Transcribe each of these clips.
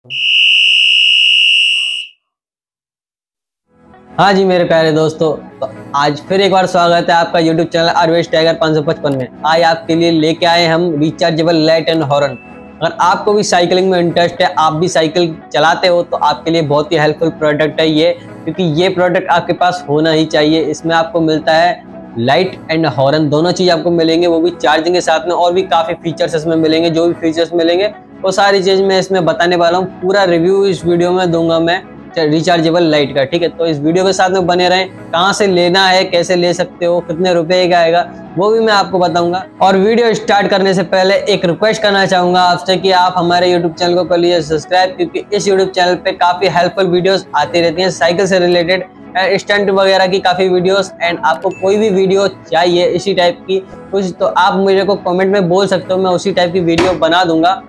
हाँ जी मेरे प्यारे दोस्तों, तो आज फिर एक बार स्वागत है आपका YouTube चैनल आरवीएस टाइगर 555 में। आज आपके लिए लेके आए हम रिचार्जेबल लाइट एंड हॉर्न। अगर आपको भी साइकिलिंग में इंटरेस्ट है, आप भी साइकिल चलाते हो, तो आपके लिए बहुत ही हेल्पफुल प्रोडक्ट है ये, क्योंकि ये प्रोडक्ट आपके पास होना ही चाहिए। इसमें आपको मिलता है लाइट एंड हॉर्न, दोनों चीज़ आपको मिलेंगे, वो भी चार्जिंग के साथ में। और भी काफ़ी फीचर्स इसमें मिलेंगे, जो भी फीचर्स मिलेंगे वो सारी चीज़ मैं इसमें बताने वाला हूँ। पूरा रिव्यू इस वीडियो में दूंगा मैं रिचार्जेबल लाइट का, ठीक है। तो इस वीडियो के साथ में बने रहें। कहाँ से लेना है, कैसे ले सकते हो, कितने रुपए का आएगा, वो भी मैं आपको बताऊंगा। और वीडियो स्टार्ट करने से पहले एक रिक्वेस्ट करना चाहूंगा आपसे कि आप हमारे यूट्यूब चैनल को कर लीजिए सब्सक्राइब, क्योंकि इस यूट्यूब चैनल पे काफी हेल्पफुल वीडियोस आती रहती हैं साइकिल से रिलेटेड, स्टंट वगैरह की काफी वीडियोस। एंड आपको कोई भी वीडियो चाहिए इसी टाइप की कुछ, तो आप मुझे को कमेंट में बोल सकते हो, मैं उसी टाइप की वीडियो बना दूंगा।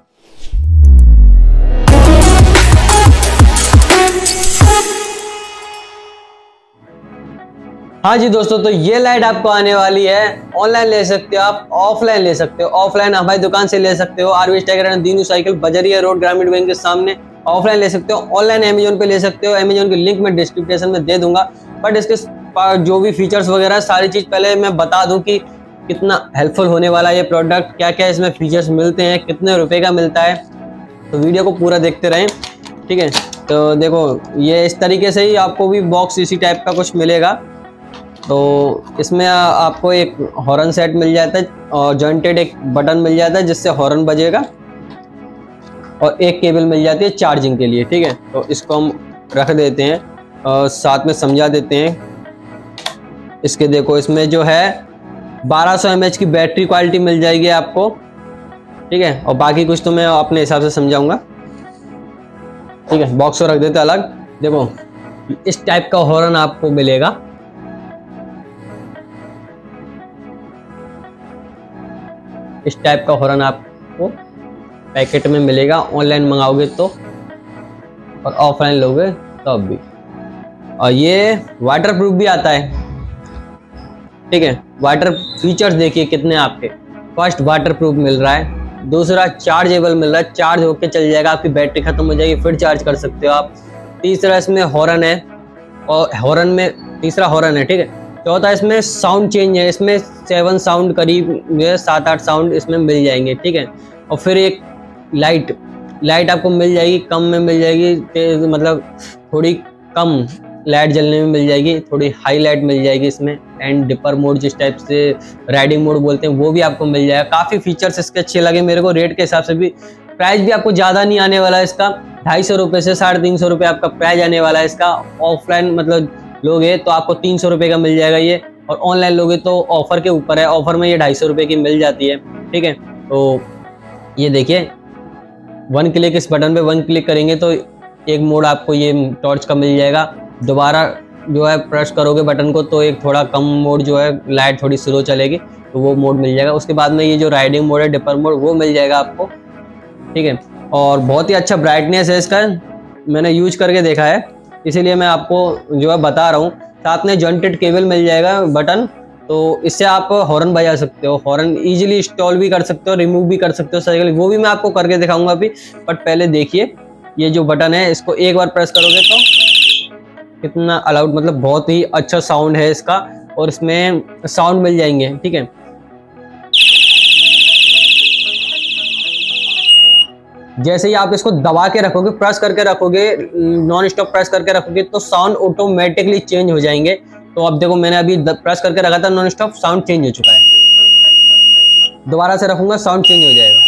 हाँ जी दोस्तों, तो ये लाइट आपको आने वाली है। ऑनलाइन ले सकते हो आप, ऑफलाइन ले सकते हो। ऑफलाइन हमारी दुकान से ले सकते हो, RVS tiger and Dinu cycle, Bajaria road, Gramin bank के सामने। ऑफलाइन ले सकते हो, ऑनलाइन अमेजोन पे ले सकते हो। अमेजोन की लिंक मैं डिस्क्रिप्शन में दे दूंगा। बट इसके जो भी फीचर्स वगैरह सारी चीज पहले मैं बता दूं कि कितना हेल्पफुल होने वाला ये प्रोडक्ट, क्या क्या इसमें फीचर्स मिलते हैं, कितने रुपए का मिलता है। तो वीडियो को पूरा देखते रहें, ठीक है। तो देखो, ये इस तरीके से ही आपको भी बॉक्स इसी टाइप का कुछ मिलेगा। तो इसमें आपको एक हॉर्न सेट मिल जाता है और जॉइंटेड एक बटन मिल जाता है जिससे हॉर्न बजेगा, और एक केबल मिल जाती है चार्जिंग के लिए, ठीक है। तो इसको हम रख देते हैं और साथ में समझा देते हैं। इसके देखो, इसमें जो है 1200 mAh की बैटरी क्वालिटी मिल जाएगी आपको, ठीक है। और बाकी कुछ तो मैं अपने हिसाब से समझाऊंगा, ठीक है। बॉक्स को रख देते अलग। देखो, इस टाइप का हॉर्न आपको मिलेगा। इस टाइप का हॉर्न आपको पैकेट में मिलेगा, ऑनलाइन मंगाओगे तो, और ऑफलाइन लोगे तो भी। और ये वाटर प्रूफ भी आता है, ठीक है। वाटर फीचर्स देखिए कितने आपके। फर्स्ट वाटर प्रूफ मिल रहा है, दूसरा चार्जेबल मिल रहा है, चार्ज होके चल जाएगा, आपकी बैटरी खत्म हो जाएगी फिर चार्ज कर सकते हो आप। तीसरा इसमें हॉर्न है, और हॉर्न में तीसरा हॉर्न है, ठीक है। चौथा इसमें साउंड चेंज है, इसमें 7 साउंड करीब 7-8 साउंड इसमें मिल जाएंगे, ठीक है। और फिर एक लाइट आपको मिल जाएगी, कम में मिल जाएगी, तेज मतलब थोड़ी कम लाइट जलने में मिल जाएगी, थोड़ी हाई लाइट मिल जाएगी इसमें। एंड डिपर मोड, जिस टाइप से राइडिंग मोड बोलते हैं, वो भी आपको मिल जाएगा। काफ़ी फीचर्स इसके अच्छे लगे मेरे को। रेट के हिसाब से भी, प्राइस भी आपको ज़्यादा नहीं आने वाला है इसका। 250 रुपये से 350 रुपये आपका प्राइस आने वाला है इसका। ऑफलाइन मतलब लोगे तो आपको 300 रुपये का मिल जाएगा ये, और ऑनलाइन लोगे तो ऑफर के ऊपर है, ऑफर में ये 250 रुपये की मिल जाती है, ठीक है। तो ये देखिए, 1 क्लिक, इस बटन पे 1 क्लिक करेंगे तो एक मोड आपको ये टॉर्च का मिल जाएगा। दोबारा जो है प्रेस करोगे बटन को तो एक थोड़ा कम मोड जो है, लाइट थोड़ी स्लो चलेगी, तो वो मोड मिल जाएगा। उसके बाद में ये जो राइडिंग मोड है, डिपर मोड, वो मिल जाएगा आपको, ठीक है। और बहुत ही अच्छा ब्राइटनेस है इसका, मैंने यूज करके देखा है, इसीलिए मैं आपको जो है बता रहा हूँ। साथ में जॉइंटेड केबल मिल जाएगा बटन, तो इससे आप हॉर्न बजा सकते हो। हॉर्न इजीली इंस्टॉल भी कर सकते हो, रिमूव भी कर सकते हो साइकिल, वो भी मैं आपको करके दिखाऊंगा अभी। बट पहले देखिए, ये जो बटन है, इसको एक बार प्रेस करोगे तो कितना अलाउड, मतलब बहुत ही अच्छा साउंड है इसका, और इसमें साउंड मिल जाएंगे, ठीक है। जैसे ही आप इसको दबा के रखोगे, प्रेस करके रखोगे, नॉन स्टॉप प्रेस करके रखोगे, तो साउंड ऑटोमेटिकली चेंज हो जाएंगे। तो अब देखो, मैंने अभी प्रेस करके रखा था नॉन स्टॉप, साउंड चेंज हो चुका है। दोबारा से रखूंगा, साउंड चेंज हो जाएगा।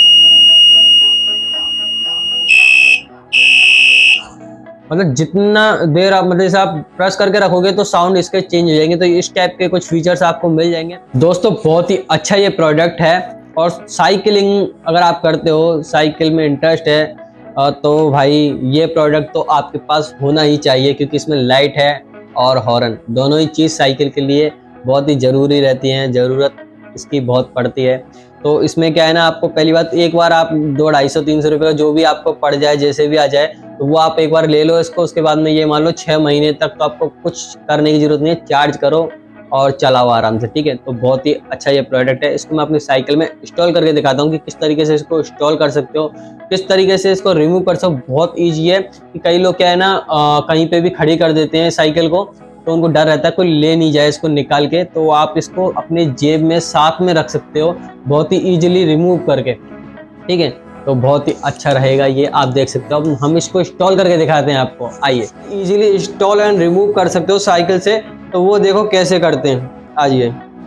मतलब जितना देर आप, मतलब आप प्रेस करके रखोगे तो साउंड इसके चेंज हो जाएंगे। तो इस टाइप के कुछ फीचर्स आपको मिल जाएंगे दोस्तों। बहुत ही अच्छा ये प्रोडक्ट है। और साइकिलिंग अगर आप करते हो, साइकिल में इंटरेस्ट है, तो भाई ये प्रोडक्ट तो आपके पास होना ही चाहिए, क्योंकि इसमें लाइट है और हॉर्न, दोनों ही चीज़ साइकिल के लिए बहुत ही ज़रूरी रहती हैं, ज़रूरत इसकी बहुत पड़ती है। तो इसमें क्या है ना, आपको पहली बात, एक बार आप 200-250-300 रुपये का जो भी आपको पड़ जाए, जैसे भी आ जाए, तो वो आप एक बार ले लो इसको। उसके बाद में ये मान लो 6 महीने तक तो आपको कुछ करने की ज़रूरत नहीं है। चार्ज करो और चलाओ आराम से, ठीक है। तो बहुत ही अच्छा ये प्रोडक्ट है। इसको मैं अपनी साइकिल में इंस्टॉल करके दिखाता हूँ कि किस तरीके से इसको इंस्टॉल कर सकते हो, किस तरीके से इसको रिमूव कर सकते हो। बहुत ईजी है कि कई लोग क्या है ना कहीं पे भी खड़ी कर देते हैं साइकिल को, तो उनको डर रहता है कोई ले नहीं जाए इसको निकाल के, तो आप इसको अपने जेब में साथ में रख सकते हो बहुत ही ईजिली रिमूव करके, ठीक है। तो बहुत ही अच्छा रहेगा ये, आप देख सकते हो। अब हम इसको इंस्टॉल करके दिखाते हैं आपको, आइए। इजीली इंस्टॉल एंड रिमूव कर सकते हो साइकिल से, तो वो देखो कैसे करते हैं, आइए।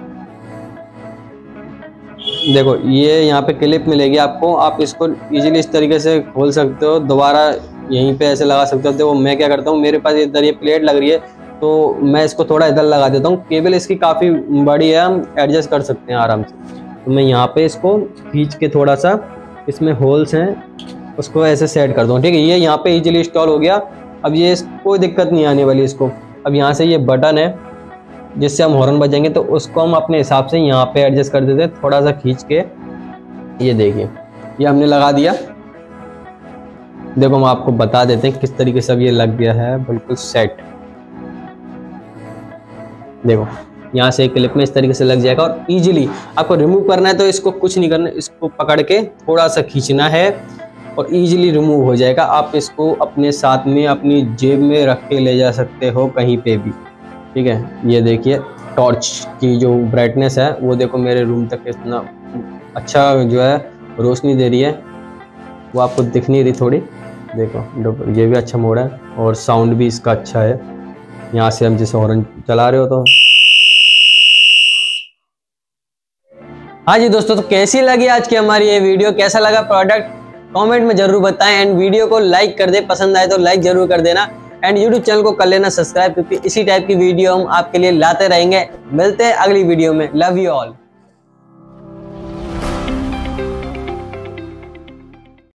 देखो ये यहाँ पे क्लिप मिलेगी आपको, आप इसको इजीली इस तरीके से खोल सकते हो, दोबारा यहीं पे ऐसे लगा सकते हो। देखो मैं क्या करता हूँ, मेरे पास इधर ये प्लेट लग रही है तो मैं इसको थोड़ा इधर लगा देता हूँ। केबल इसकी काफ़ी बड़ी है, हम एडजस्ट कर सकते हैं आराम से। तो मैं यहाँ पे इसको खींच के थोड़ा सा, इसमें होल्स हैं उसको ऐसे सेट कर दूँ, ठीक है। ये यहाँ पे इजीली इंस्टॉल हो गया। अब ये कोई दिक्कत नहीं आने वाली इसको। अब यहाँ से ये बटन है जिससे हम हॉर्न बजाएंगे, तो उसको हम अपने हिसाब से यहाँ पे एडजस्ट कर देते हैं, थोड़ा सा खींच के। ये देखिए ये हमने लगा दिया। देखो हम आपको बता देते हैं किस तरीके से अब ये लग गया है, बिल्कुल सेट। देखो यहाँ से क्लिप में इस तरीके से लग जाएगा। और इजीली आपको रिमूव करना है तो इसको कुछ नहीं करना, इसको पकड़ के थोड़ा सा खींचना है और इजीली रिमूव हो जाएगा। आप इसको अपने साथ में अपनी जेब में रख के ले जा सकते हो कहीं पे भी, ठीक है। ये देखिए टॉर्च की जो ब्राइटनेस है वो देखो मेरे रूम तक इतना अच्छा जो है रोशनी दे रही है, वो आपको दिख नहीं रही थोड़ी। देखो ये भी अच्छा मोड है और साउंड भी इसका अच्छा है। यहाँ से हम जैसे हॉर्न चला रहे हो तो। हाँ जी दोस्तों, तो कैसी लगी आज की हमारी ये वीडियो, कैसा लगा प्रोडक्ट कमेंट में जरूर बताएं। एंड वीडियो को लाइक कर दे, पसंद आए तो लाइक जरूर कर देना। एंड यूट्यूब चैनल को कर लेना सब्सक्राइब, क्योंकि इसी टाइप की वीडियो हम आपके लिए लाते रहेंगे। मिलते हैं अगली वीडियो में। Love you all.